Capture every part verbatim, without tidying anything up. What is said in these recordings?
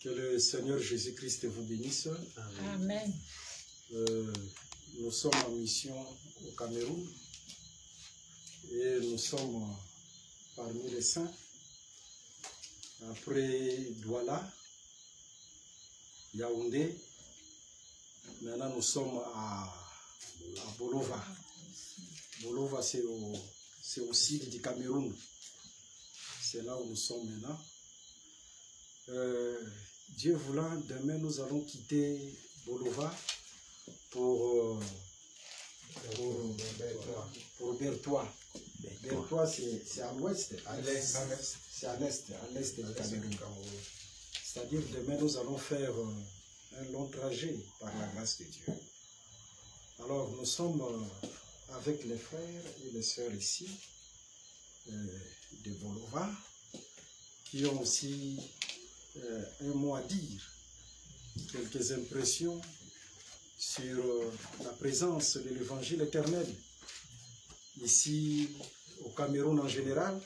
Que le Seigneur Jésus-Christ vous bénisse. Amen. Euh, nous sommes en mission au Cameroun et nous sommes parmi les saints. Après Douala, Yaoundé, maintenant nous sommes à, à Bolova. Bolova, c'est au, c'est au sud du Cameroun. C'est là où nous sommes maintenant. Euh, Dieu voulant, demain nous allons quitter Bolova pour, euh, pour, pour Bertois. Bertois, c'est à l'ouest, à l'est, c'est à l'est, à l'est du Cameroun. C'est-à-dire demain nous allons faire euh, un long trajet par la grâce de Dieu. Alors nous sommes euh, avec les frères et les sœurs ici euh, de Bolova qui ont aussi euh, un mot à dire, quelques impressions sur euh, la présence de l'évangile éternel ici au Cameroun en général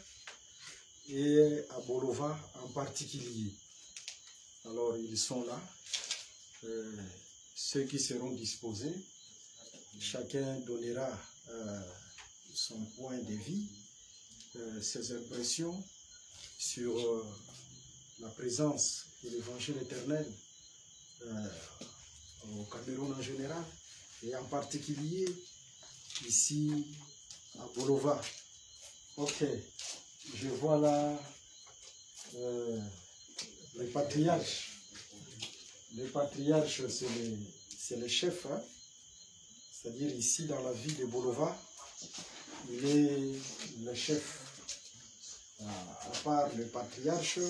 et à Bolova en particulier. Alors ils sont là, euh, ceux qui seront disposés, chacun donnera euh, son point de vue, euh, ses impressions sur euh, la présence de l'évangile éternel euh, au Cameroun en général et en particulier ici à Bolova. Ok, je vois là euh, les patriarches. Les patriarches, c'est les, c'est les chefs, hein? C'est-à-dire ici dans la ville de Bolova, il est le chef. À part le patriarche,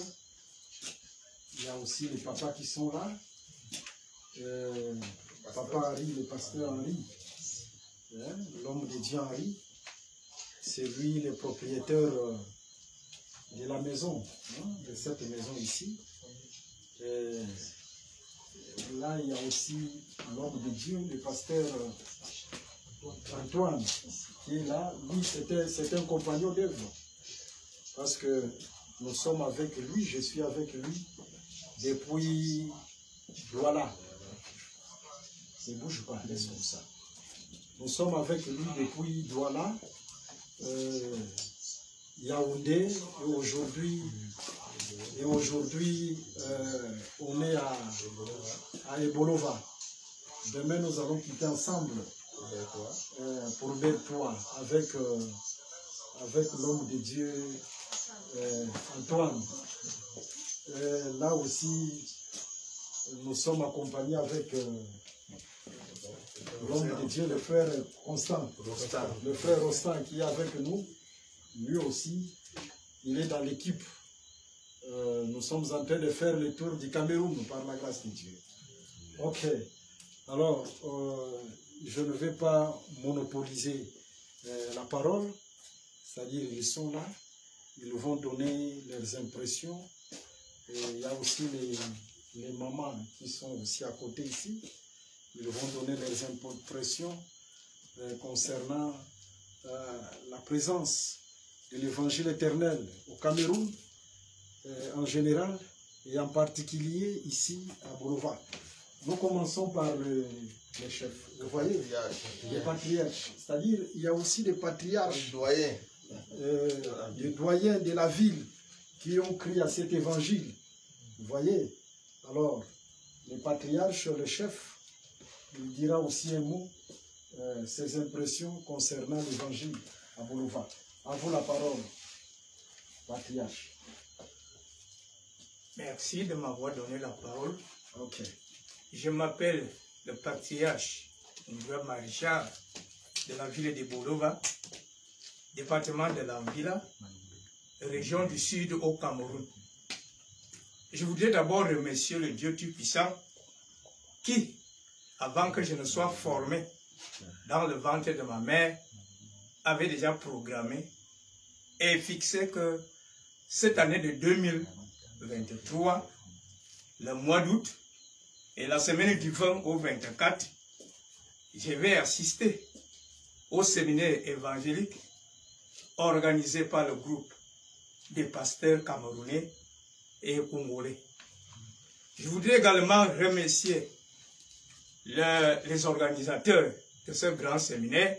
il y a aussi les papas qui sont là. Euh, papa Henri, le pasteur Henri, hein, l'homme de Dieu Henri, c'est lui le propriétaire de la maison, hein, de cette maison ici. Et là, il y a aussi l'homme de Dieu, le pasteur Antoine, qui est là. Lui, c'est un compagnon d'œuvre. Parce que nous sommes avec lui, je suis avec lui depuis Douala. Ne bouge pas, laisse comme ça. Nous sommes avec lui depuis Douala, euh, Yaoundé, et aujourd'hui, et aujourd'hui euh, on est à, à Bolova. Demain, nous allons quitter ensemble euh, pour Bertois avec, euh, avec l'homme de Dieu. Euh, Antoine, euh, là aussi, nous sommes accompagnés avec euh, l'homme de Dieu, le frère Constant, le frère Constant qui est avec nous. Lui aussi, il est dans l'équipe. Euh, nous sommes en train de faire le tour du Cameroun par la grâce de Dieu. Ok, alors euh, je ne vais pas monopoliser euh, la parole, c'est-à-dire ils sont là. Ils vont donner leurs impressions. Et il y a aussi les, les mamans qui sont aussi à côté ici. Ils vont donner leurs impressions euh, concernant euh, la présence de l'évangile éternel au Cameroun euh, en général et en particulier ici à Bolova. Nous commençons par le, les chefs. Vous voyez, les patriarches. C'est-à-dire il y a aussi des patriarches. Euh, les doyens de la ville qui ont crié à cet évangile. Vous voyez? Alors, les patriarches, le chef, il dira aussi un mot, euh, ses impressions concernant l'évangile à Bolova. À vous la parole, patriarche. Merci de m'avoir donné la parole. Ok. Je m'appelle le patriarche Ndoué Marichard de la ville de Bolova, département de l'Anvila, région du Sud au Cameroun. Je voudrais d'abord remercier le Dieu Tout-Puissant qui, avant que je ne sois formé dans le ventre de ma mère, avait déjà programmé et fixé que cette année de deux mille vingt-trois, le mois d'août et la semaine du vingt au vingt-quatre, je vais assister au séminaire évangélique organisé par le groupe des pasteurs camerounais et congolais. Je voudrais également remercier le, les organisateurs de ce grand séminaire.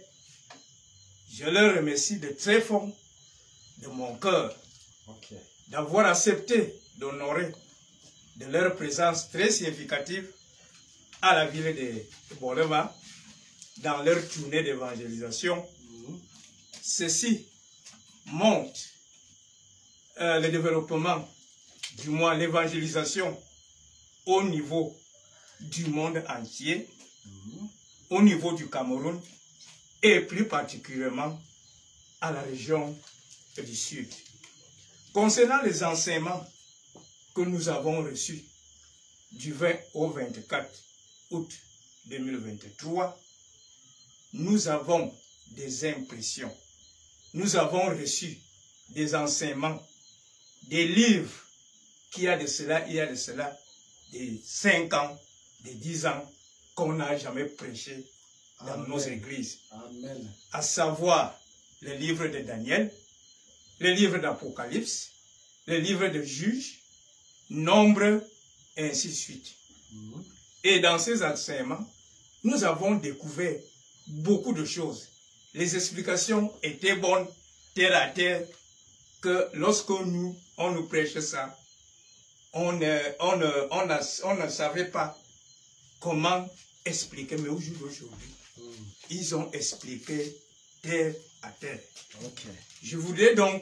Je leur remercie de très fond de mon cœur Okay. d'avoir accepté d'honorer de leur présence très significative à la ville de Bolova dans leur tournée d'évangélisation. Mhm. Ceci montre euh, le développement, du moins l'évangélisation au niveau du monde entier, Mhm. au niveau du Cameroun et plus particulièrement à la région du Sud. Concernant les enseignements que nous avons reçus du vingt au vingt-quatre août deux mille vingt-trois, nous avons des impressions. Nous avons reçu des enseignements, des livres qui a de cela, il y a de cela, des cinq ans, des dix ans, qu'on n'a jamais prêché dans Amen. nos églises. Amen. À savoir le livre de Daniel, le livre d'Apocalypse, le livre de Juges, Nombre, et ainsi de suite. Mhm. Et dans ces enseignements, nous avons découvert beaucoup de choses. Les explications étaient bonnes, terre à terre, que lorsque nous, on nous prêchait ça, on ne, on ne, on ne, on ne savait pas comment expliquer, mais aujourd'hui, Mhm. ils ont expliqué terre à terre. Okay. Je voudrais donc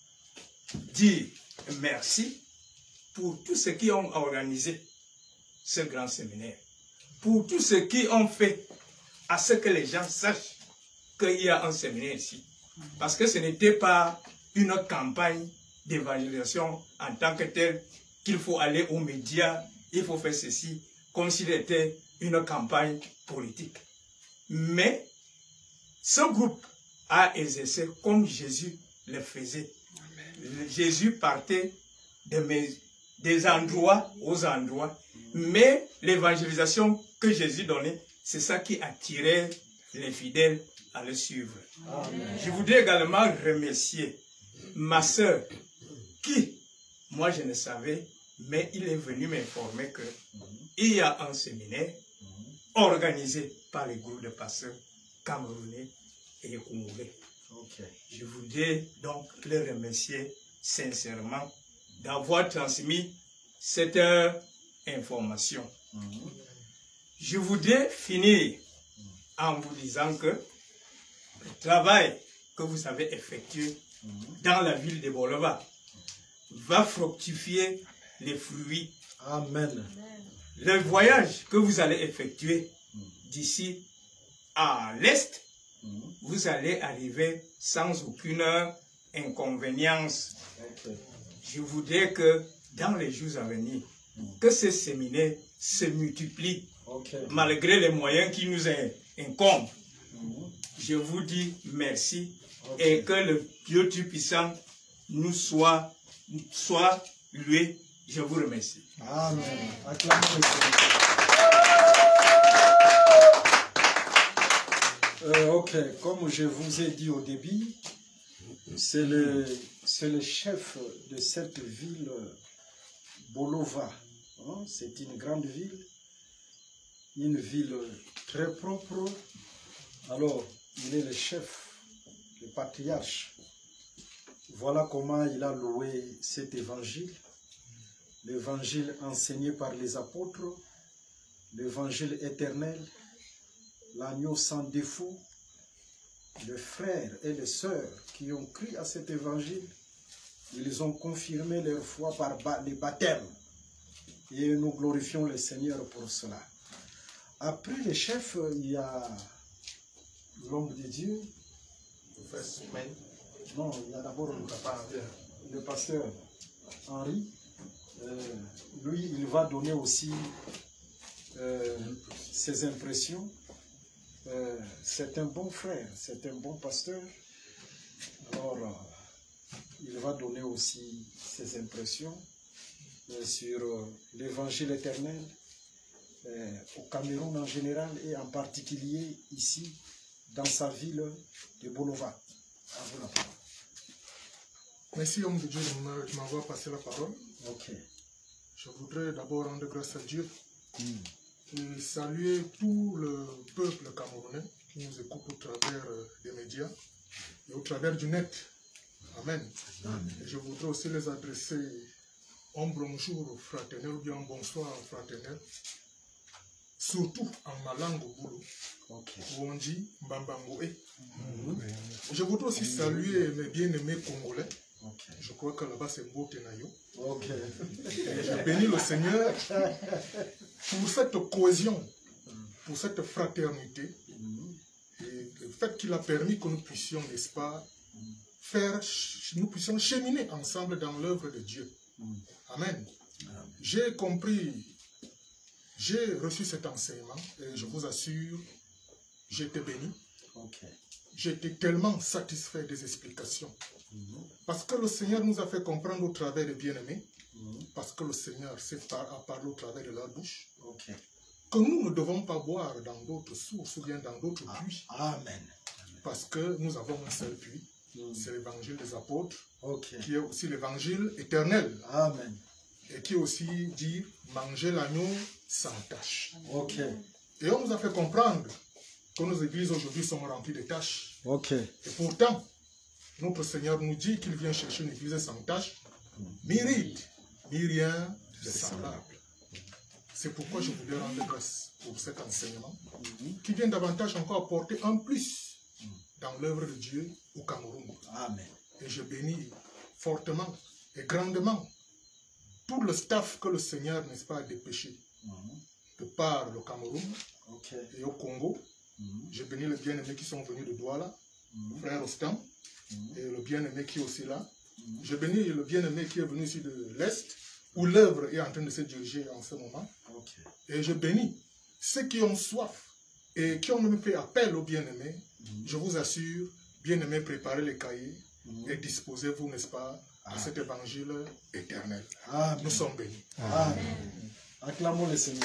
dire merci pour tous ceux qui ont organisé ce grand séminaire, pour tous ceux qui ont fait à ce que les gens sachent qu'il y a un séminaire ici. Parce que ce n'était pas une campagne d'évangélisation en tant que telle, qu'il faut aller aux médias, il faut faire ceci, comme s'il était une campagne politique. Mais ce groupe a exercé comme Jésus le faisait. Amen. Jésus partait de mes, des endroits aux endroits, mais l'évangélisation que Jésus donnait, c'est ça qui attirait les fidèles à le suivre. Amen. Je voudrais également remercier ma sœur qui, moi je ne savais, mais il est venu m'informer qu'il y a un séminaire organisé par les groupes de pasteurs camerounais et congolais. Okay. Je voudrais donc le remercier sincèrement d'avoir transmis cette information. Mm-hmm. Je voudrais finir en vous disant que le travail que vous avez effectué mm-hmm. dans la ville de Bolova va fructifier les fruits. Amen. Le voyage que vous allez effectuer d'ici à l'Est, vous allez arriver sans aucune inconvénience. Okay. Je voudrais que dans les jours à venir, mm. que ces séminaires se multiplient, okay. malgré les moyens qui nous incombent. Mm. Je vous dis merci okay. et que le Dieu Tout-Puissant nous soit, soit loué. Je vous remercie. Amen. Acclamons le Seigneur. Euh, ok, comme je vous ai dit au début, c'est le, c'est le chef de cette ville, Bolova. Hein? C'est une grande ville, une ville très propre. Alors, il est le chef, le patriarche. Voilà comment il a loué cet évangile. L'évangile enseigné par les apôtres, l'évangile éternel, l'agneau sans défaut, les frères et les sœurs qui ont cru à cet évangile, ils ont confirmé leur foi par les baptêmes. Et nous glorifions le Seigneur pour cela. Après les chefs, il y a l'homme de Dieu. Non, il y a d'abord le pasteur Henri. Euh, lui, il va donner aussi euh, ses impressions. Euh, c'est un bon frère, c'est un bon pasteur. Alors, euh, il va donner aussi ses impressions euh, sur euh, l'évangile éternel euh, au Cameroun en général et en particulier ici dans sa ville de Bolova. À vous la parole. Merci, homme de Dieu, de m'avoir passé la parole. Ok. Je voudrais d'abord rendre grâce à Dieu et saluer tout le peuple camerounais qui nous écoute au travers des médias et au travers du net. Amen. Amen. Et je voudrais aussi les adresser un bonjour fraternel ou bien un bonsoir fraternel, surtout en ma langue boulot, okay. Où on dit Mbambangoe. Mm-hmm. Je voudrais aussi saluer mes bien-aimés congolais. Okay. Je crois que là-bas c'est Mbotenayo. Okay. Et je bénis le Seigneur pour cette cohésion, pour cette fraternité, mm-hmm. et le fait qu'il a permis que nous puissions, n'est-ce pas, faire, nous puissions cheminer ensemble dans l'œuvre de Dieu. Mm. Amen. Amen. J'ai compris, j'ai reçu cet enseignement et je vous assure, j'ai été béni. Okay. J'ai été tellement satisfait des explications. Mm-hmm. Parce que le Seigneur nous a fait comprendre au travers des bien-aimés, mm-hmm. parce que le Seigneur a parlé au travers de leur bouche, okay. que nous ne devons pas boire dans d'autres sources ou bien dans d'autres ah. puits. Amen. Parce que nous avons un seul puits, mm. c'est l'évangile des apôtres, okay. qui est aussi l'évangile éternel. Amen. Et qui aussi dit manger l'agneau sans tache. Okay. Et on nous a fait comprendre que nos églises aujourd'hui sont remplies de taches. Okay. Et pourtant, notre Seigneur nous dit qu'il vient chercher une église sans tache, mérite, ni rien de semblable. C'est pourquoi je voulais rendre grâce pour cet enseignement qui vient davantage encore apporter un plus dans l'œuvre de Dieu au Cameroun. Amen. Et je bénis fortement et grandement tout le staff que le Seigneur, n'est-ce pas, a dépêché mm-hmm. de par le Cameroun okay. et au Congo. Mm-hmm. Je bénis les bien-aimés qui sont venus de Douala, mm-hmm. frère Ostam, mm-hmm. et le bien-aimé qui est aussi là. Mm-hmm. Je bénis le bien-aimé qui est venu ici de l'Est, où l'œuvre est en train de se diriger en ce moment. Okay. Et je bénis ceux qui ont soif et qui ont même fait appel aux bien-aimés. Mm-hmm. Je vous assure, bien-aimés, préparez les cahiers. Mmh. Et disposez-vous, n'est-ce pas, à cet évangile éternel. Amen. Nous sommes bénis. Amen. Amen. Acclamons le Seigneur.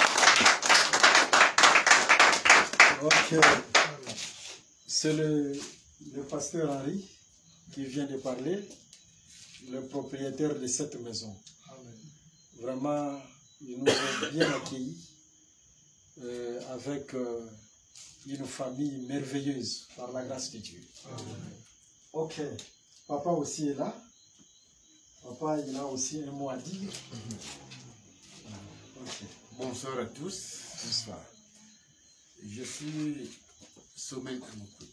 Ok. C'est le, le pasteur Henri qui vient de parler, le propriétaire de cette maison. Amen. Vraiment, il nous a bien accueillis euh, avec euh, une famille merveilleuse par la grâce de Dieu. Amen. Ok, papa aussi est là. Papa, il a aussi un mot à dire. Okay. Bonsoir à tous. Bonsoir. Je suis Sommet Amoukou.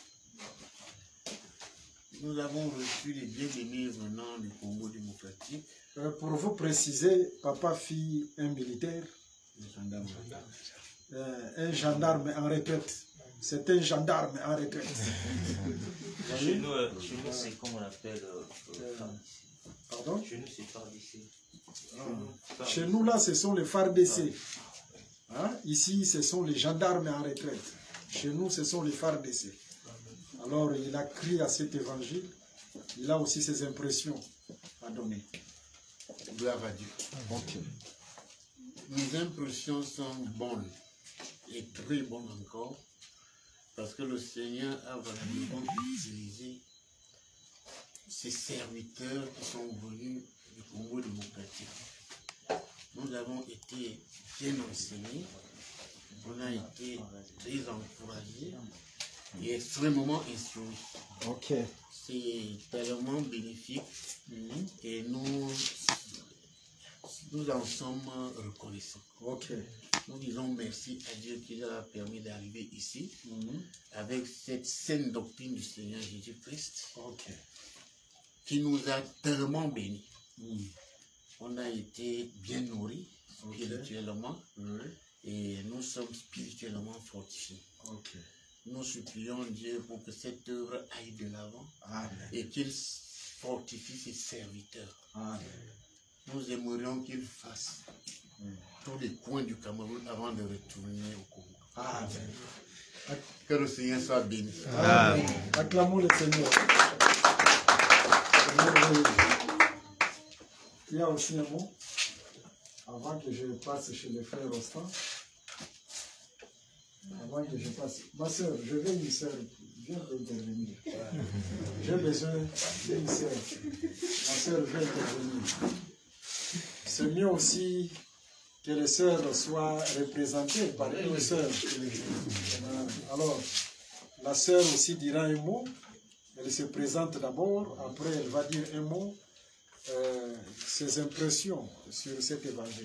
Nous avons reçu les bien-aimés venant du Congo démocratique. Euh, pour vous préciser, papa fit un militaire. Un gendarme. Euh, un gendarme en retraite. C'est un gendarme en retraite. Chez nous, euh, chez nous c'est comme on appelle euh, euh, pardon? Chez nous, c'est phare d'essai. Ah. Chez nous, là, ce sont les phares d'essai. Hein? Ici, ce sont les gendarmes en retraite. Chez nous, ce sont les phares d'essai. Alors, il a crié à cet évangile. Il a aussi ses impressions à donner. Gloire à Dieu. Okay. Nos impressions sont bonnes et très bonnes encore. Parce que le Seigneur a vraiment utilisé ses serviteurs qui sont venus du Congo démocratique. Nous avons été bien enseignés, on a été très encouragés et extrêmement instruits. Okay. C'est tellement bénéfique mm-hmm. et nous, nous en sommes reconnaissants. Okay. Nous disons merci à Dieu qui nous a permis d'arriver ici mm-hmm. avec cette saine doctrine du Seigneur Jésus-Christ okay. qui nous a tellement bénis. Mm. On a été bien nourris spirituellement okay. et nous sommes spirituellement fortifiés. Okay. Nous supplions Dieu pour que cette œuvre aille de l'avant et qu'il fortifie ses serviteurs. Amen. Nous aimerions qu'il fasse mm. tous les coins du Cameroun avant de retourner au Congo. Amen. Que le Seigneur soit béni. Amen. Amen. Acclamons le Seigneur. Il y a aussi un mot, avant que je passe chez le frère Rostand. Avant que je passe. Ma soeur, je veux une soeur. Viens intervenir. J'ai besoin d'une soeur. Ma soeur, viens intervenir. c'est mieux aussi que les sœurs soient représentées par une sœur. Alors, la sœur aussi dira un mot. Elle se présente d'abord, après elle va dire un mot, euh, ses impressions sur cet évangile.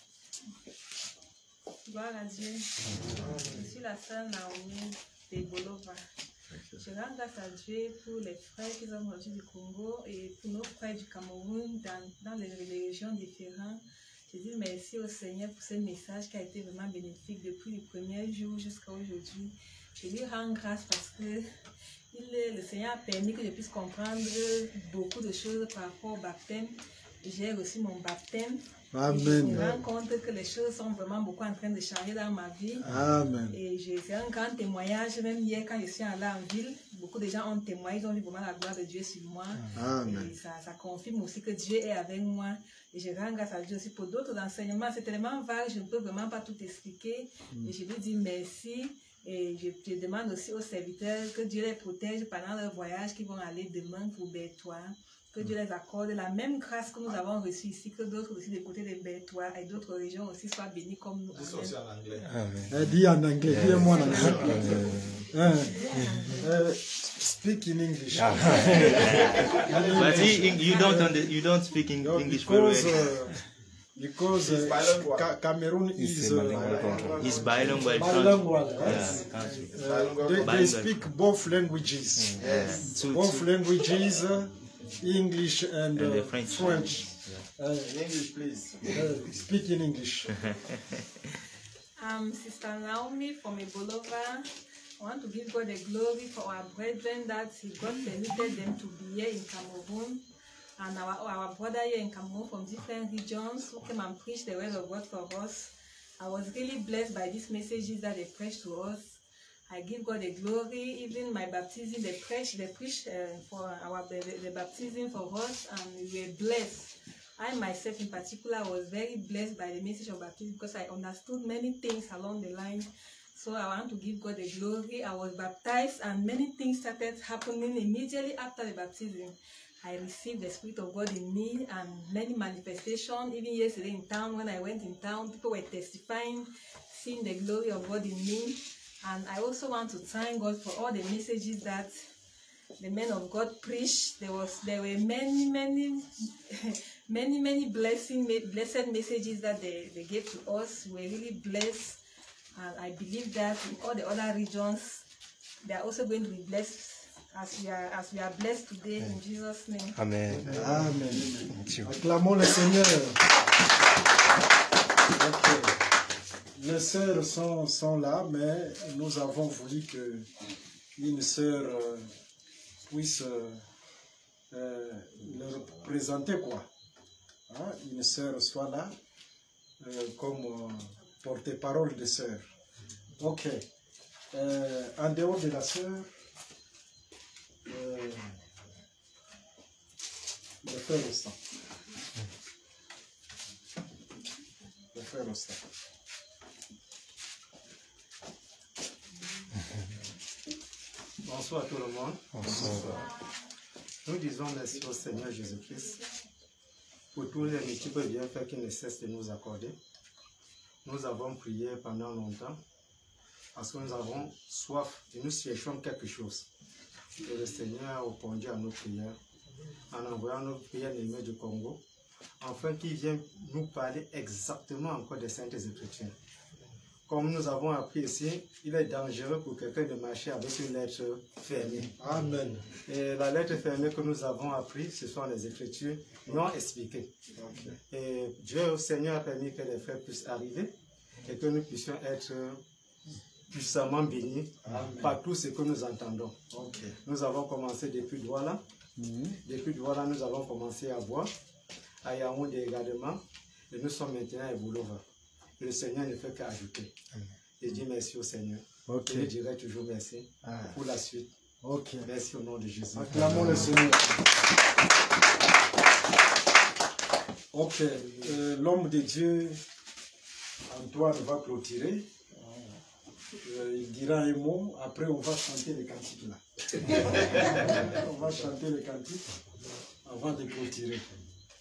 Gloire à Dieu. Je suis la sœur Naomi de Bolova. Je rends grâce à Dieu pour les frères qui sont venus du Congo et pour nos frères du Cameroun dans, dans les, les régions différentes. Je dis merci au Seigneur pour ce message qui a été vraiment bénéfique depuis le premier jour jusqu'à aujourd'hui. Je lui rends grâce parce que il est, le Seigneur a permis que je puisse comprendre beaucoup de choses par rapport au baptême. J'ai reçu mon baptême. Amen. Je me rends compte que les choses sont vraiment beaucoup en train de changer dans ma vie. Amen. Et c'est un grand témoignage. Même hier, quand je suis allée en ville, beaucoup de gens ont témoigné, ils ont vu vraiment la gloire de Dieu sur moi. Amen. Et ça, ça confirme aussi que Dieu est avec moi. Et je rends grâce à Dieu aussi pour d'autres enseignements. C'est tellement vague, je ne peux vraiment pas tout expliquer. Mais je lui dis merci. Et je, je demande aussi aux serviteurs que Dieu les protège pendant leur voyage qu'ils vont aller demain pour Bertois. Que Dieu les accorde la même grâce que nous avons reçue ici, que d'autres aussi des côtés de Bertois et d'autres régions aussi soient bénis comme nous. Dis aussi en anglais. Amen. Dis en anglais, dis-moi en anglais. Uh, speak in English. But he, you don't under, you don't speak in No, English very because, well. uh, because uh, Ca Cameroon is uh, He's bilingual. bilingual. Yeah, Yes. can't speak. Uh, they, they Bilingual. speak both languages. Yes. Two, Both two. languages, uh, English and, And the uh, French. French. Yeah. Uh, in English, please. Uh, speak in English. I'm Sister Naomi from Bolova. I want to give God the glory for our brethren that He God permitted them to be here in Cameroon. And our, our brother here in Cameroon from different regions who came and preached the word of God for us. I was really blessed by these messages that they preached to us. I give God the glory. Even my baptism, they preached, they preached uh, for our the, the baptism for us, and we were blessed. I myself, in particular, was very blessed by the message of baptism because I understood many things along the line. So I want to give God the glory. I was baptized, and many things started happening immediately after the baptism. I received the Spirit of God in me and many manifestations. Even yesterday in town, when I went in town, people were testifying, seeing the glory of God in me. And I also want to thank God for all the messages that the men of God preached. There was, there were many, many, many, many blessing, blessed messages that they, they gave to us. We were really blessed. And I believe that in all the other regions, they are also going to be blessed as we are, as we are blessed today. Amen. In Jesus' name. Amen. Amen. Acclamons le Seigneur. Okay. Les sœurs sont, sont là, mais nous avons voulu que une sœur euh, puisse euh, euh, leur présenter quoi. Hein? Une sœur soit là euh, comme euh, porte-parole de sœur. Ok. Euh, en dehors de la sœur, euh, le frère Ostan. Le frère Ostan. Bonsoir à tout le monde. Bonsoir. Nous disons merci au Seigneur Jésus-Christ pour tous les multiples bienfaits qu'il ne cesse de nous accorder. Nous avons prié pendant longtemps parce que nous avons soif et nous cherchons quelque chose. Et le Seigneur a répondu à nos prières en envoyant nos prières aimées du Congo, afin qu'il vienne nous parler exactement encore des Saintes Écritures. Comme nous avons appris ici, il est dangereux pour quelqu'un de marcher avec une lettre fermée. Amen. Et la lettre fermée que nous avons appris, ce sont les Écritures non expliquées. Okay. Et Dieu, Seigneur, a permis que les frères puissent arriver et que nous puissions être puissamment bénis Amen. Par tout ce que nous entendons. Okay. Nous avons commencé depuis Douala. Mm-hmm. Depuis Douala, nous avons commencé à voir, à Yaoundé également, et nous sommes maintenant à Bolova. Le Seigneur ne fait qu'ajouter. Je dis merci au Seigneur. Okay. Je lui dirai toujours merci ah. Pour la suite. Okay. Merci au nom de Jésus. Acclamons le Seigneur. Ok. Euh, L'homme de Dieu, Antoine, va clôturer. Euh, il dira un mot. Après, on va chanter les cantiques là. On va chanter les cantiques avant de clôturer.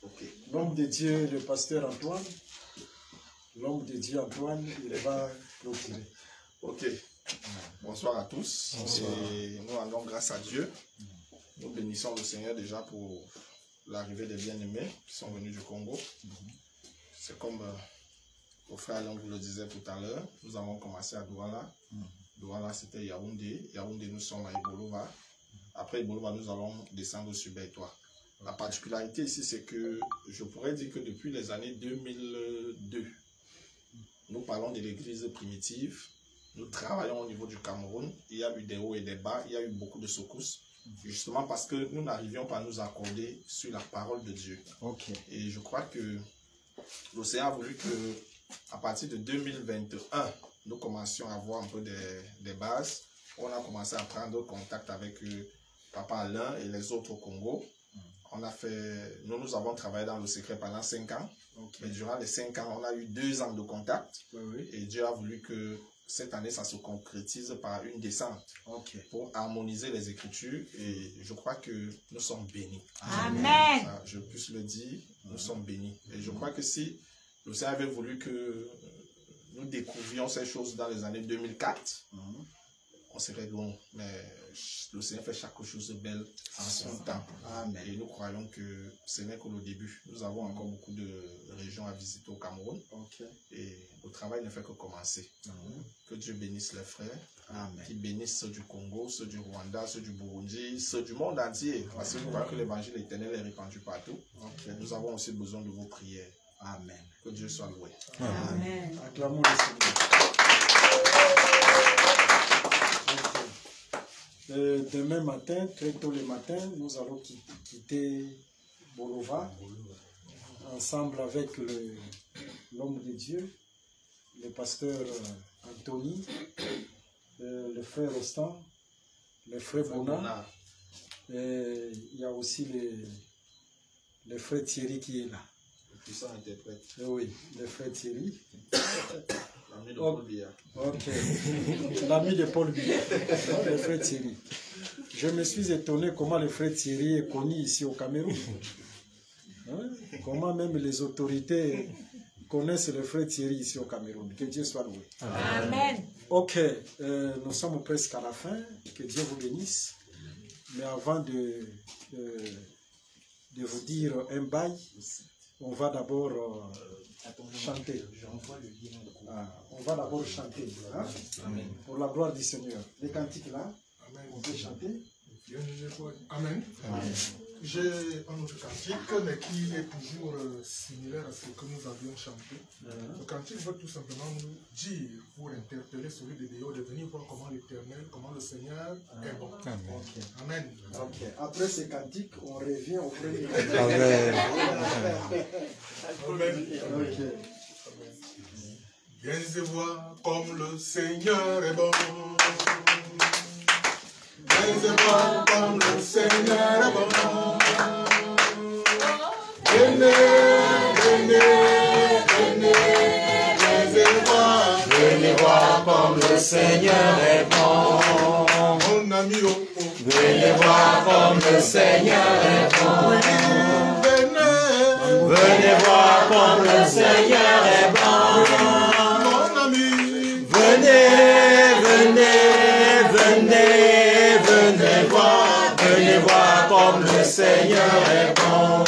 Okay. L'homme de Dieu, le pasteur Antoine, l'homme de Dieu Antoine, il va clôturer. Ok. Bonsoir à tous. Bonsoir. Et nous rendons grâce à Dieu. Nous bénissons le Seigneur déjà pour l'arrivée des bien-aimés qui sont venus du Congo. C'est comme euh, au frère Alain vous le disait tout à l'heure, nous avons commencé à Douala. Douala c'était Yaoundé. Yaoundé nous sommes à Ibolova. Après Ibolova nous allons descendre sur Beitoua. La particularité ici c'est que je pourrais dire que depuis les années deux mille deux, nous parlons de l'église primitive. Nous travaillons au niveau du Cameroun. Il y a eu des hauts et des bas. Il y a eu beaucoup de secousses. Justement parce que nous n'arrivions pas à nous accorder sur la parole de Dieu. Okay. Et je crois que l'Océan a voulu que, à partir de deux mille vingt et un, nous commencions à avoir un peu des, des bases. On a commencé à prendre contact avec euh, Papa Alain et les autres au Congo. Mm. On a fait, nous, nous avons travaillé dans le secret pendant cinq ans. Okay. Mais durant les cinq ans, on a eu deux ans de contact. Oui, oui. Et Dieu a voulu que cette année, ça se concrétise par une descente okay. pour harmoniser les Écritures et je crois que nous sommes bénis. Amen. Ça, je puisse le dire, nous sommes bénis. Et je crois que si le Seigneur avait voulu que nous découvrions ces choses dans les années deux mille quatre, mm-hmm. on serait loin. Mais le Seigneur fait chaque chose de belle en son temps. Amen. Et nous croyons que ce n'est que le début. Nous avons encore beaucoup de régions à visiter au Cameroun. Okay. Et le travail ne fait que commencer. Mm-hmm. Que Dieu bénisse les frères. Amen. Qu'il bénisse ceux du Congo, ceux du Rwanda, ceux du Burundi, ceux du monde entier. Parce que nous voyons que l'évangile éternel est répandu partout. Okay. Nous avons aussi besoin de vos prières. Amen. Que Dieu soit loué. Amen. Amen. Acclamons le Seigneur. Euh, demain matin, très tôt le matin, nous allons quitter Bolova ensemble avec l'homme de Dieu, le pasteur Anthony, euh, le frère Rostand, le frère Bona. Et il y a aussi le, le frère Thierry qui est là. Le puissant interprète. Et oui, le frère Thierry. L'ami de Paul Biya. Ok. L'ami de Paul Biya. Le frère Thierry. Je me suis étonné comment le frère Thierry est connu ici au Cameroun. Hein? Comment même les autorités connaissent le frère Thierry ici au Cameroun. Que Dieu soit loué. Amen. Ok, euh, nous sommes presque à la fin. Que Dieu vous bénisse. Mais avant de, de, de vous dire un bail, on va d'abord euh, chanter. Ah, on va d'abord chanter. Hein? Amen. Pour la gloire du Seigneur. Les cantiques là, Amen. On peut chanter. Amen. Amen. J'ai un autre cantique, mais qui est toujours euh, similaire à ce que nous avions chanté. Uh-huh. Le cantique veut tout simplement nous dire, pour interpeller celui de Déo, de venir voir comment l'Éternel, comment le Seigneur uh-huh. est bon. Amen. Okay. Amen. Okay. Après ces cantiques, on revient au premier. Amen. Amen. Okay. Viens et vois comme le Seigneur est bon. Viens et voir comme le Seigneur est bon. Venez, venez, venez, viens et voir. Venez voir comme le Seigneur est bon. Mon ami, oh, oh. Venez voir comme le Seigneur est bon. Oui, venez. Venez voir comme le Seigneur est bon. Mon ami. Venez, venez, venez, venez voir. Venez voir comme le Seigneur est bon.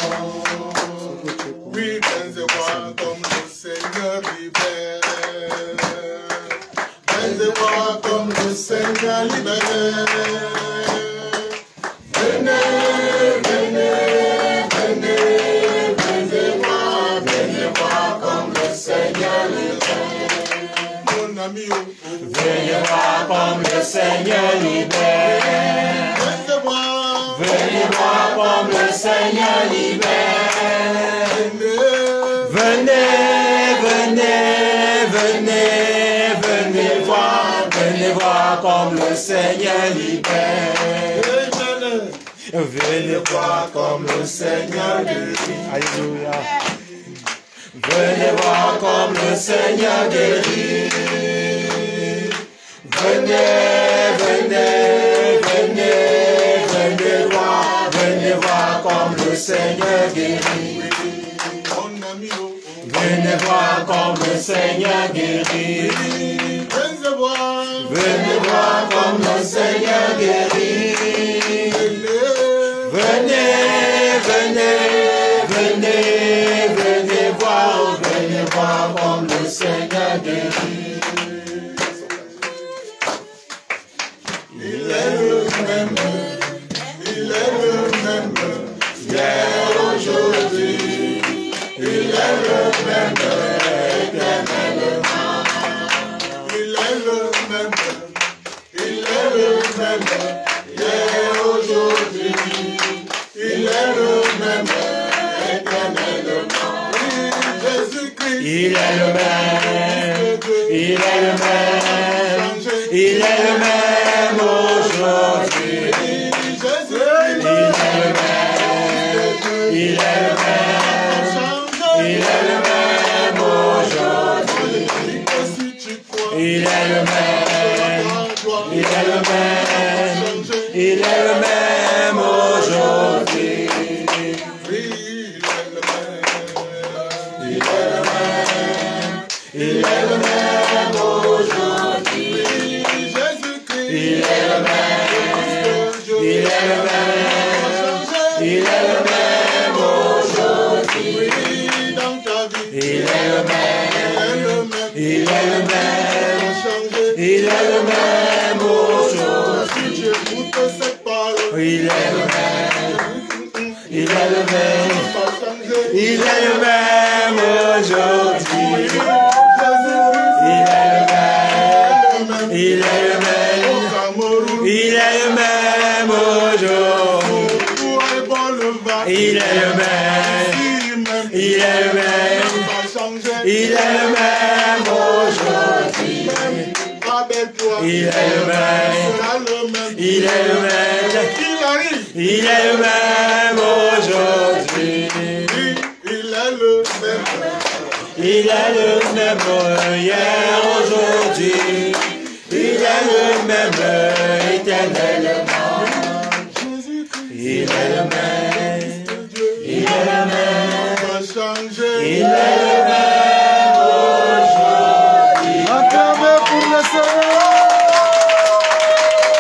Oui, viens et voir comme le Seigneur libère. Viens et voir comme le Seigneur libère. Venez, venez, venez, venez voir, venez voir comme le Seigneur libère. Mon ami, oh, oh. Venez voir comme le Seigneur libère. Venez voir, venez voir comme le Seigneur libère. Venez, venez, venez, venez voir, venez voir comme le Seigneur libère. Venez voir comme le Seigneur guérit. Alléluia. Venez voir comme le Seigneur guérit. Venez, venez, venez, venez voir, venez voir comme le Seigneur guérit. Venez voir comme le Seigneur guérit. Venez voir. Venez voir comme le Seigneur guérit. Venez, venez, venez, venez voir, venez voir comme le Seigneur guérit. Il est le même, il est le même, hier, aujourd'hui. Il est le même, éternellement. Il est le même, il est le même, hier, aujourd'hui. Il est le même, éternellement. Jésus-Christ. Il est le même, il est le même, il est le même aujourd'hui. Jésus-Christ. Il est le même, il est le même, il est le même aujourd'hui. Il est le même, il est le même, il est le même aujourd'hui. Il est le même, il est le même aujourd'hui. Il est le même, il est le même, il est le même aujourd'hui. Il est le même, il est le même, il est le même aujourd'hui. Il est le même, il est le même, il est le même aujourd'hui. Il est le même, il est le même, il est le même aujourd'hui. Il est le même, il est le même, il est le même aujourd'hui. Il est le même, il est le même, il est le même aujourd'hui. Il est le même hier, aujourd'hui. Il est le même éternellement. Il est le même, il est le même, il est